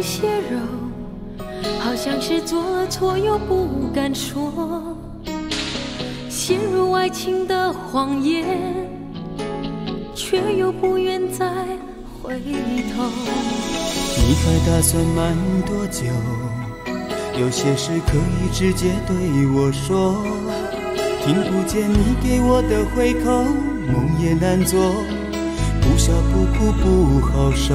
血肉，好像是做错又不敢说，陷入爱情的谎言，却又不愿再回头。 你还打算瞒多久？有些事可以直接对我说，听不见你给我的回口，梦也难做，不笑不哭不好受。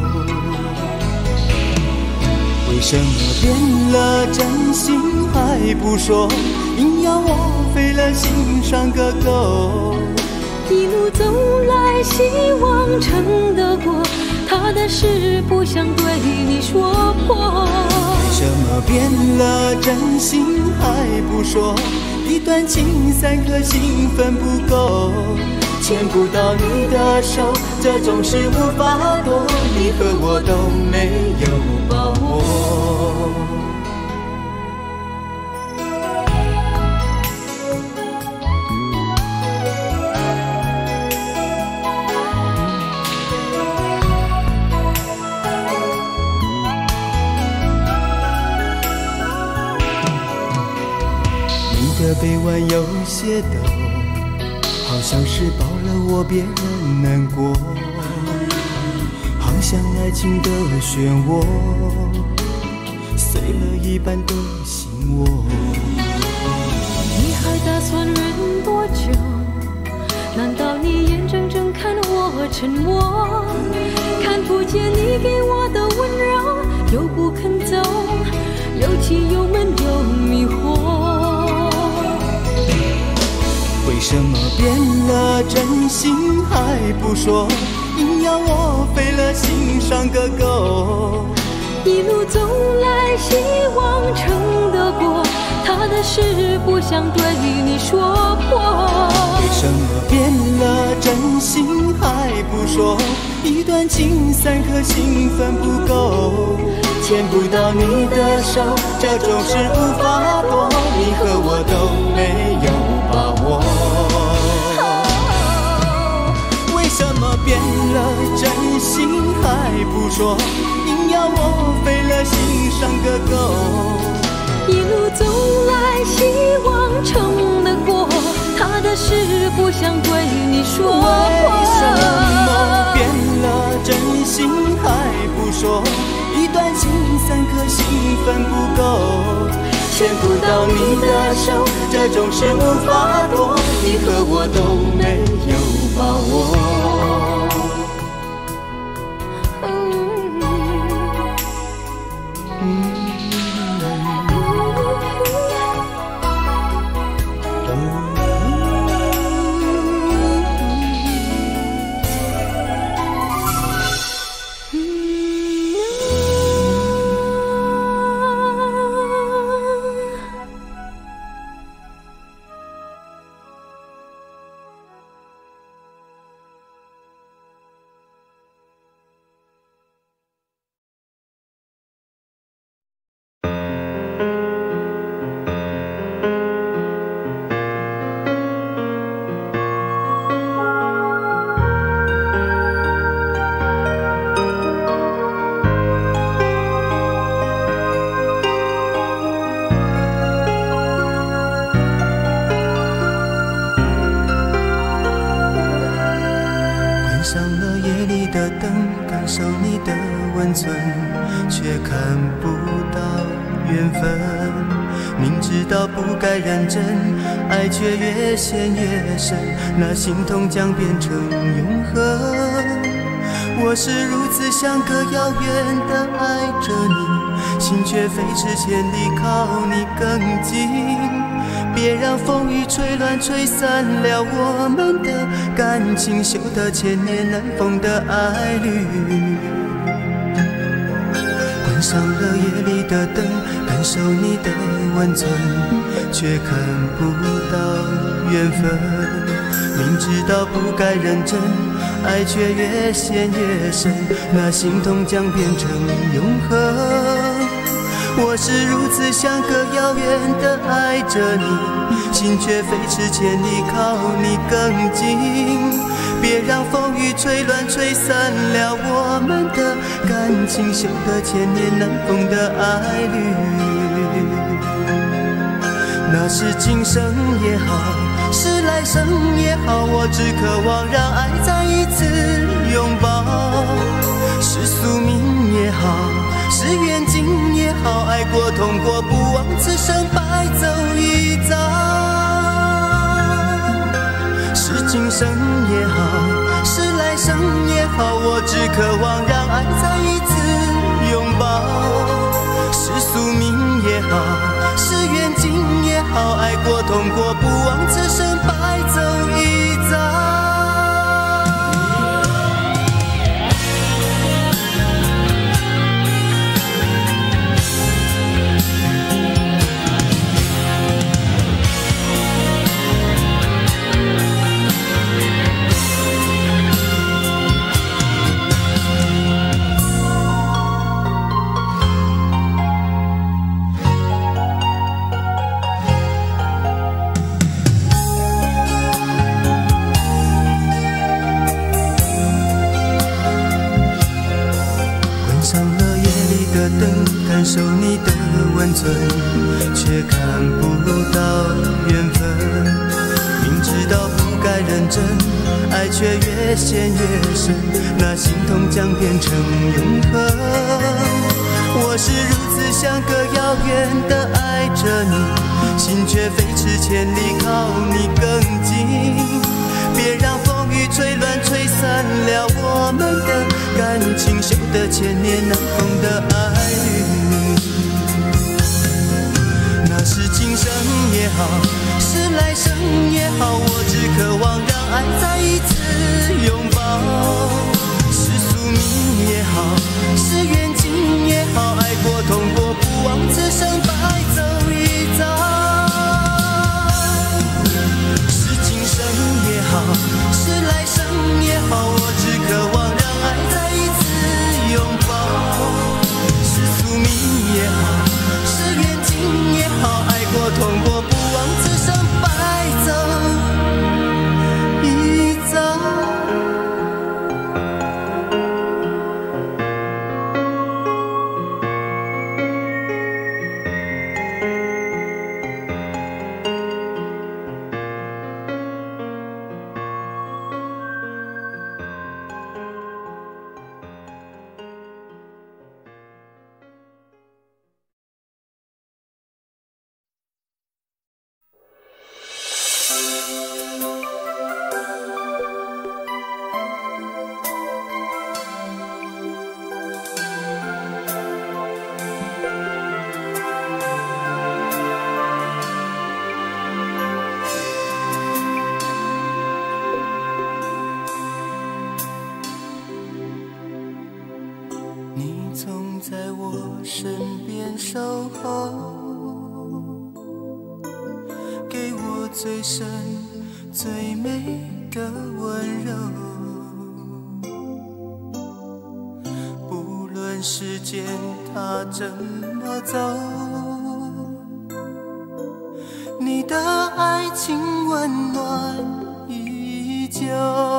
为什么变了真心还不说，硬要我费了心上个够？ 一路走来希望撑得过，他的事不想对你说破。 为什么变了真心还不说，一段情3颗心分不够，牵不到你的手，这种事无法躲，你和我都没有把握。你的臂弯有些抖，好像是抱了我别人难过，好像爱情的漩涡，碎了一半的心窝。 你还打算忍多久？难道你眼睁睁看我沉默，看不见你给我的温柔，又不肯走，又气又闷又迷惑。 为什么变了真心还不说，硬要我费了心上个够？ 一路走来希望撑得过，他的事不想对你说破。 为什么变了真心还不说，一段情3颗心分不够，牵不到你的手，这种事无法躲，你和我都没有把握。为什么变了真心还不说，硬要我费了心上个够？ 一路走来希望撑得过，他的事不想对你说破。 为什么变了真心还不说，一段情3颗心分不够，牵不到你的手，这种事无法躲，你和我都没有把握。却看不到缘分，明知道不该认真，爱却越陷越深，那心痛将变成永恒。我是如此相隔遥远的爱着你，心却飞驰千里靠你更近。别让风雨吹乱吹散了我们的感情，修得千年难逢的爱侣。关上了夜里的灯，感受你的温存，却看不到缘分。明知道不该认真，爱却越陷越深，那心痛将变成永恒。我是如此相隔遥远的爱着你，心却飞驰千里靠你更近。 别让风雨吹乱吹散了我们的感情，修得千年难逢的爱侣。那是今生也好，是来生也好，我只渴望让爱再一次拥抱。是宿命也好，是缘尽也好，爱过痛过，不枉此生白走一遭。是今生也好，是来生也好，我只渴望让爱再一次拥抱。是宿命也好，是缘尽也好，爱过痛过，不枉此生白走一遭。感受你的温存，却看不到缘分。明知道不该认真，爱却越陷越深，那心痛将变成永恒。我是如此相隔遥远的爱着你，心却飞驰千里靠你更近。别让风雨吹乱吹散了我们的感情，修得千年难逢的爱侣。那是今生也好，是来生也好，我只渴望让爱再一次拥抱。是宿命也好，是缘尽也好，爱过痛过，不枉此生白走一遭。是来生也好，我只渴望让爱再一次拥抱。是宿命也好，是缘尽也好，爱过痛过，不枉此生白走一遭。在我身边守候，给我最深最美的温柔。不论时间它怎么走，你的爱情温暖依旧。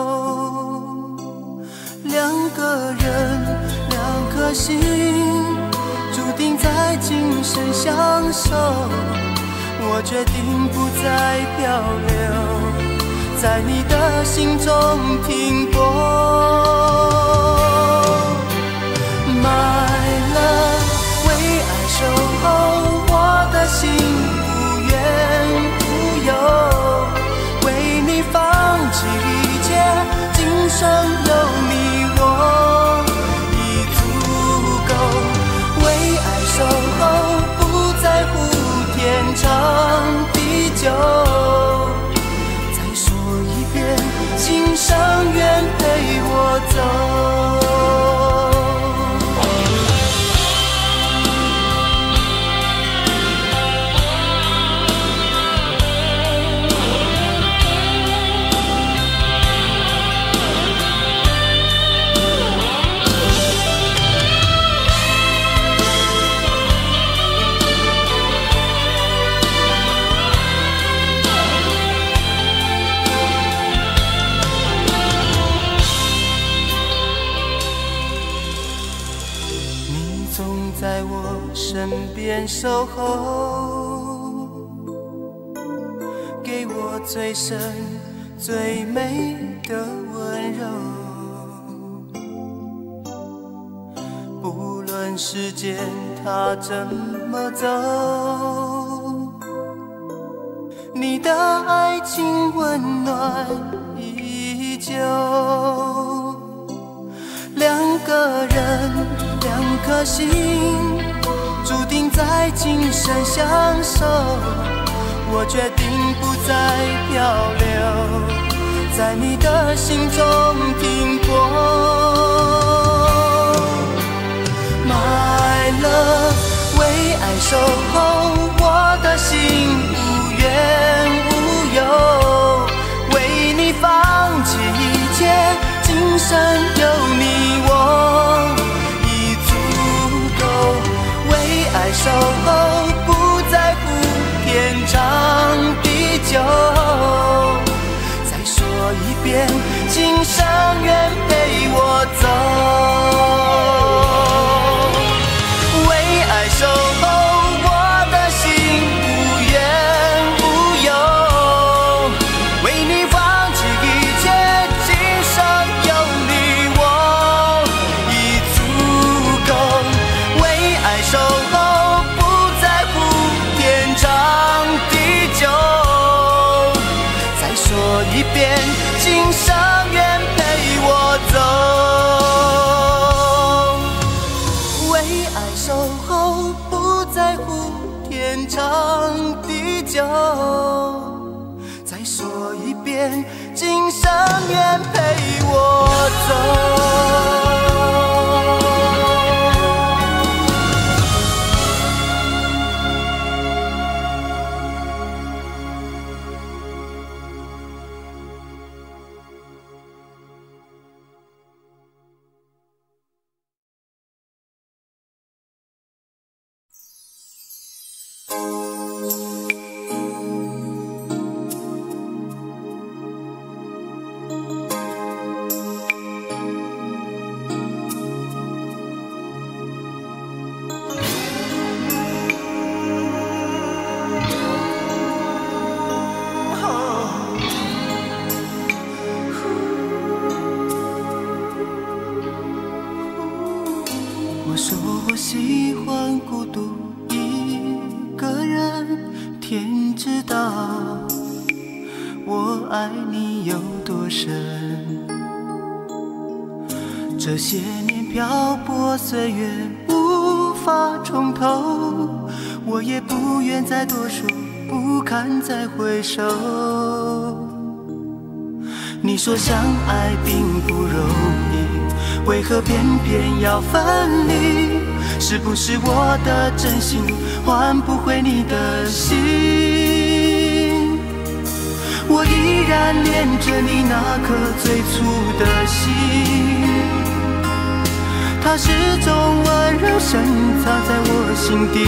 两个人两颗心，注定在今生相守。我决定不再漂流，在你的心中停泊。My love， 为爱守候，我的心无怨无尤，为你放弃一切，今生有你我已足够。为爱守候，不在乎天长地久。再说一遍，今生愿陪我走。 间守候，给我最深最美的温柔。不论时间它怎么走，你的爱情温暖依旧。两个人，两颗心，注定在今生相守。我决定不再漂流，在你的心中停泊。My love， 为爱守候，我的心无怨无忧，为你放弃一切，今生有你我已足够。为爱守候，不在乎天长地久。再说一遍，今生愿陪我走。为爱守候，我的心无怨无忧，为你放弃一切，今生有你我已足够。为爱守候，不在乎天长地久。再说一遍，今生愿陪我走。为爱守候，不在乎天长地久。再说一遍，今生愿陪我走。我说我喜欢孤独一个人，天知道我爱你有多深。这些年漂泊岁月无法重头，我也不愿再多说，不堪再回首。你说相爱并不容易，为何偏偏要分离？是不是我的真心换不回你的心？我依然恋着你那颗最初的心，它始终温柔深藏在我心底。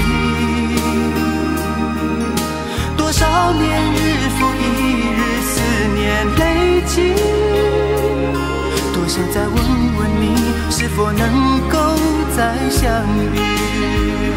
多少年日复一日，思念累积，多想再问问你，是否能够再相遇。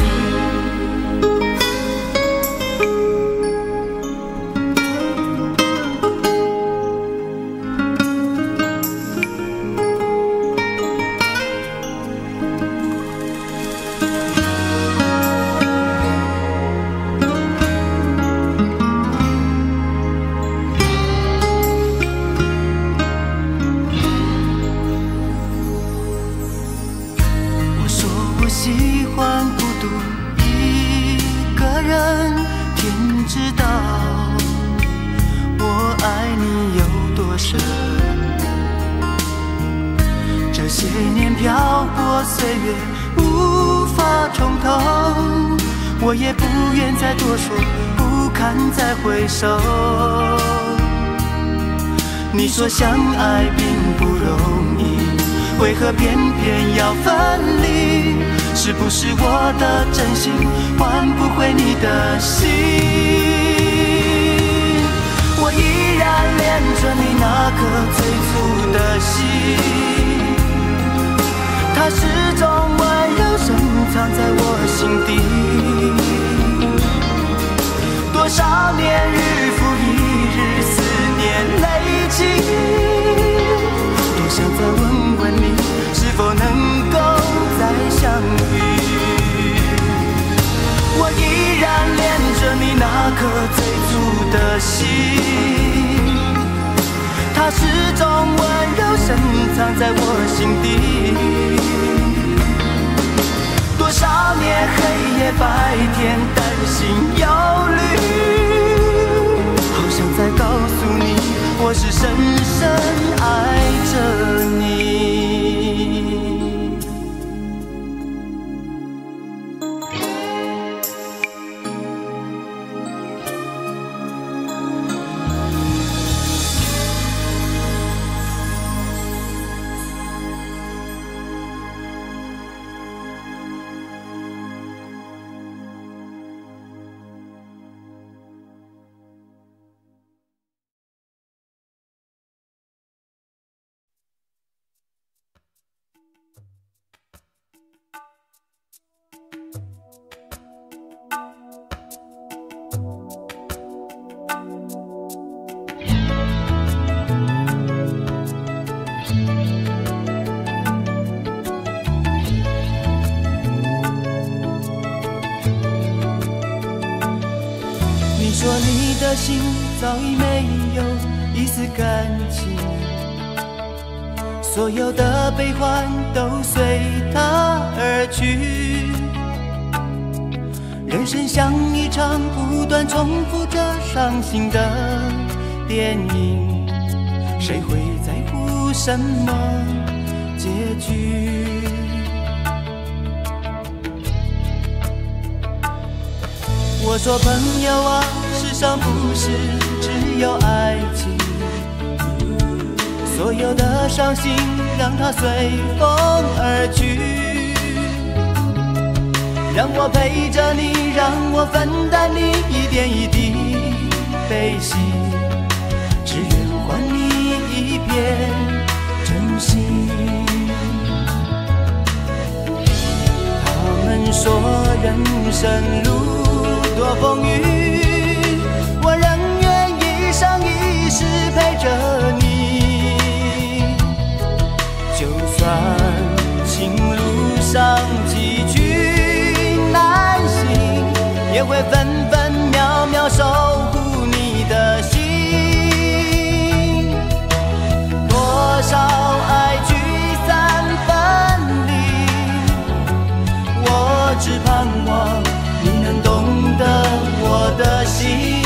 这些年漂泊岁月无法重头，我也不愿再多说，不堪再回首。你说相爱并不容易，为何偏偏要分离？是不是我的真心换不回你的心？我依然恋着你那颗最初的心，它始终温柔深藏在我心底。多少年日复一日，思念累积，多想再问问你，是否能够再相遇。我依然恋着你那颗最初的心，它始终温柔深藏在我心底。多少年黑夜白天担心忧虑，好想再告诉你，我是深深爱着你。说你的心早已没有一丝感情，所有的悲欢都随它而去。人生像一场不断重复着伤心的电影，谁会在乎什么结局？我说朋友啊，世上不是只有爱情，所有的伤心让它随风而去，让我陪着你，让我分担你一点一滴悲喜，只愿还你一片真心。他们说人生路多风雨，我仍愿一生一世陪着你。就算情路上崎岖难行，也会分分秒秒守护你的心。多少爱聚散分离，我只盼望你能懂得我的心。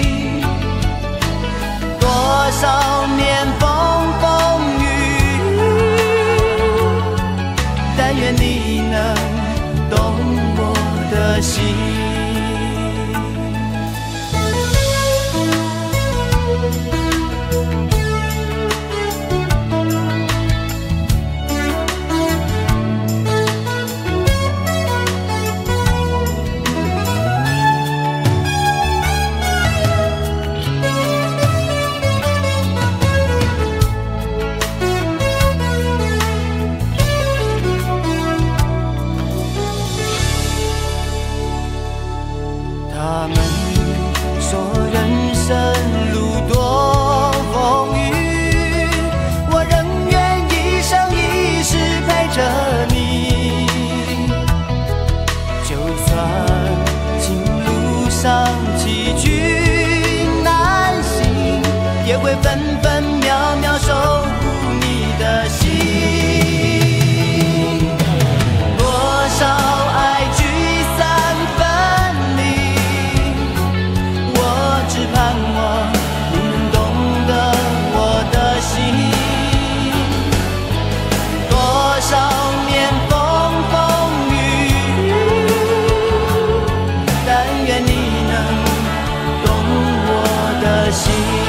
多少年风风雨雨，但愿你能懂我的心。他们说人生路多风雨，我仍愿一生一世陪着你。就算情路上崎岖难行，也会分分秒秒守护你的心。多少爱聚散分离，只盼望你能懂得我的心。多少年风风雨雨，但愿你能懂我的心。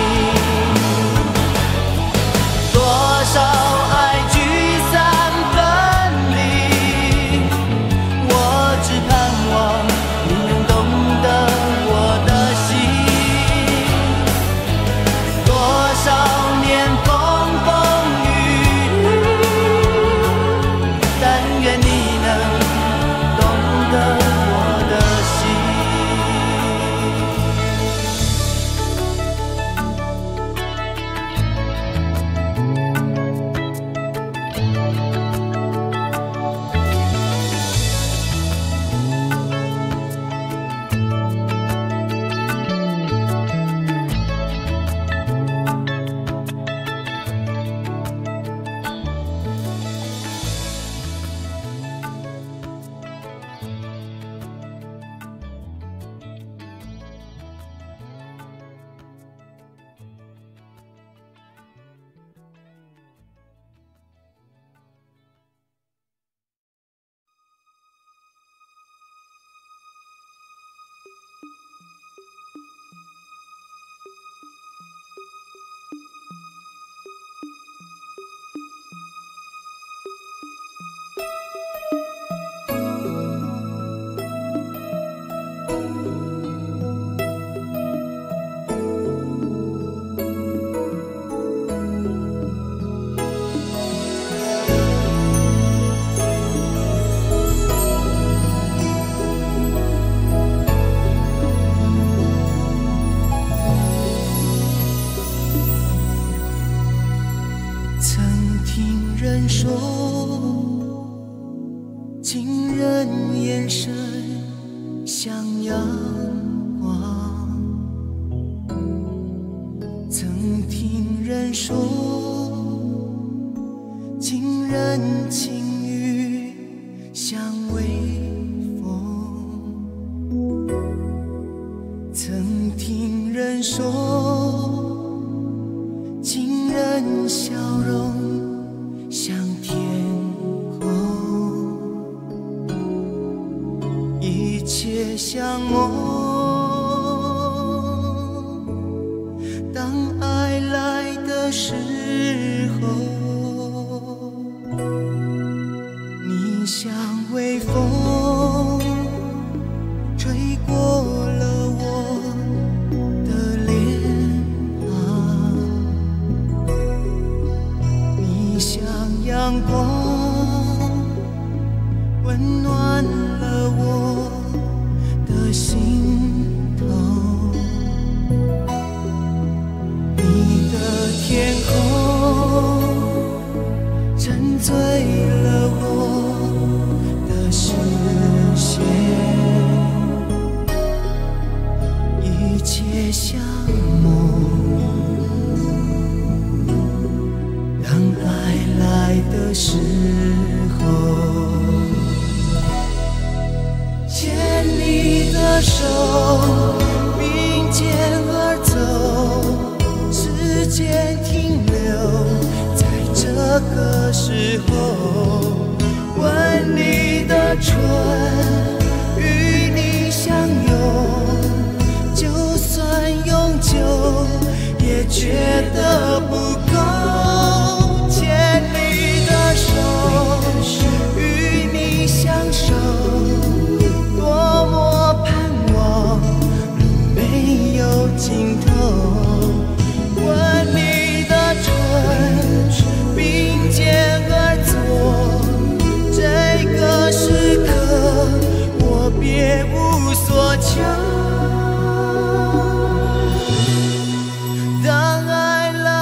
多少爱聚散分离，我只盼望你能懂得我的心。多少年风风雨雨，但愿你能懂人说，情人眼神像阳光。曾听人说，情人情语像微风。曾听人说，情人笑容像天空，一切像梦。当爱来的时候，你像微风，吹过了我的脸庞。你像阳光，温暖了我的心头。你的天空沉醉了我的视线，一切像梦。当爱来的时候，牵你的手，并肩而走，时间停留在这个时候，吻你的唇，与你相拥，就算永久也觉得不够。牵你的手，与你相守，多么盼望路没有尽头。吻你的唇，并肩而坐，这个时刻我别无所求。当爱来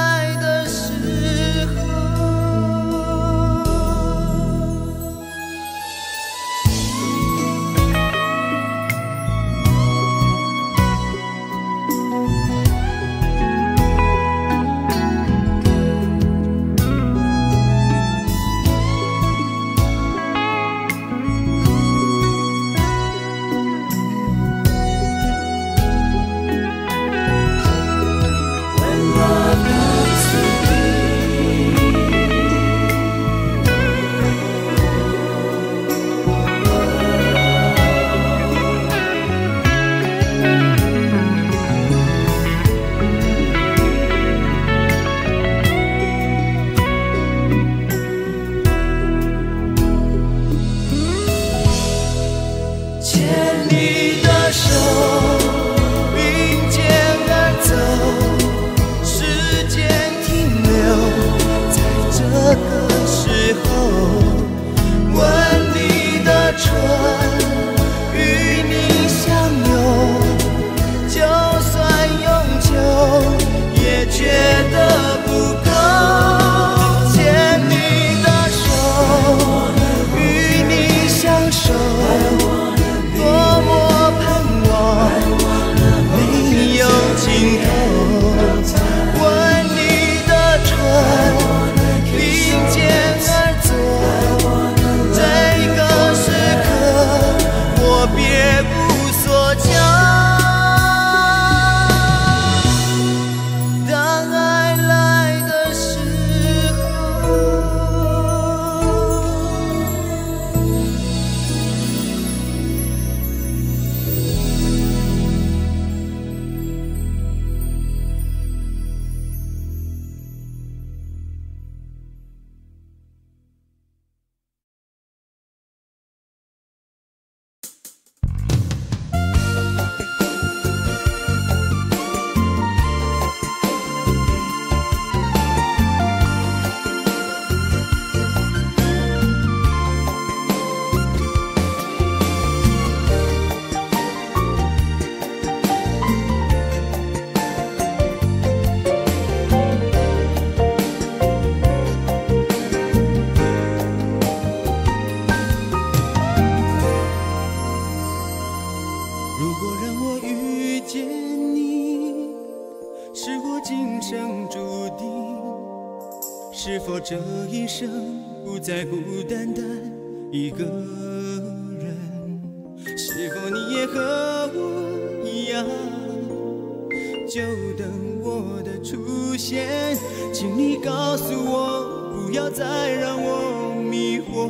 今生注定？是否这一生不再孤单单一个人？是否你也和我一样，就等我的出现？请你告诉我，不要再让我迷惑。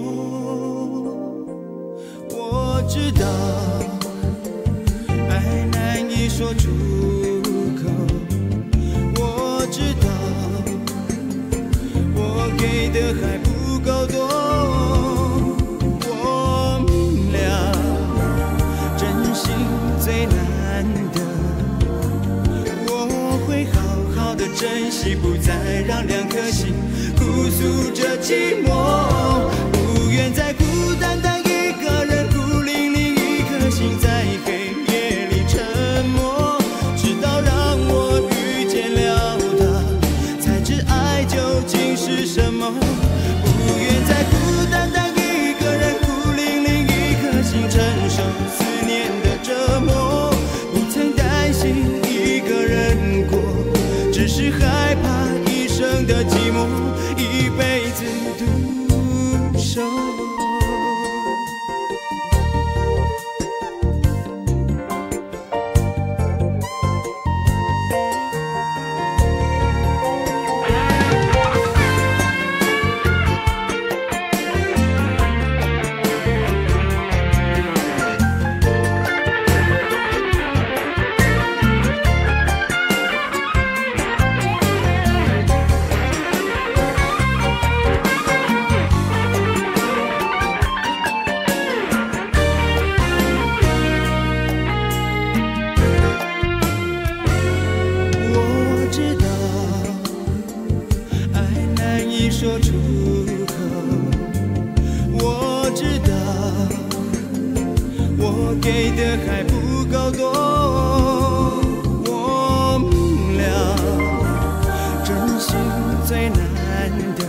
我知道爱难以说出口，我知道我给的还不够多。我明了真心最难得，我会好好的珍惜，不再让两颗心互诉着寂寞。不愿再孤单单一个人，孤零零一颗心在黑夜里沉默。直到让我遇见了他，才知爱究竟是什么。不愿再孤单单一个人，孤零零一颗心承受思念的折磨。不曾担心一个人过，只是害怕一生的寂寞，一辈子独守。说出口，我知道我给的还不够多。我明了真心最难得，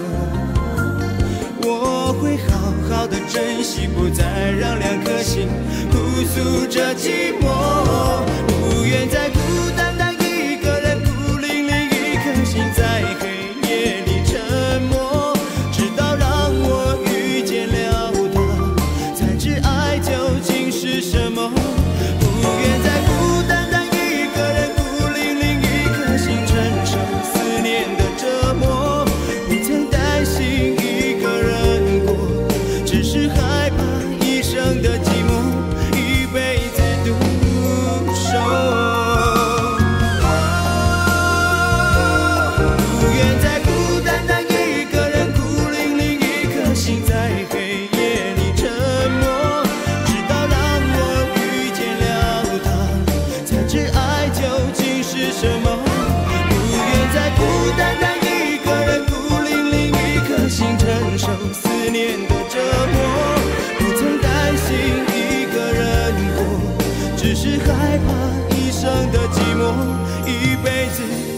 我会好好的珍惜，不再让两颗心互诉着寂寞。不愿再孤单单一个人，孤零零一颗心在黑夜里沉默。直到让我遇见了他，才知爱究竟是什么。不愿再孤单单一个人，孤零零一颗心承受思念的折磨。不曾担心一个人过，只是害怕一生的寂寞，一辈子独守。思念的折磨，不曾担心一个人过，只是害怕一生的寂寞，一辈子。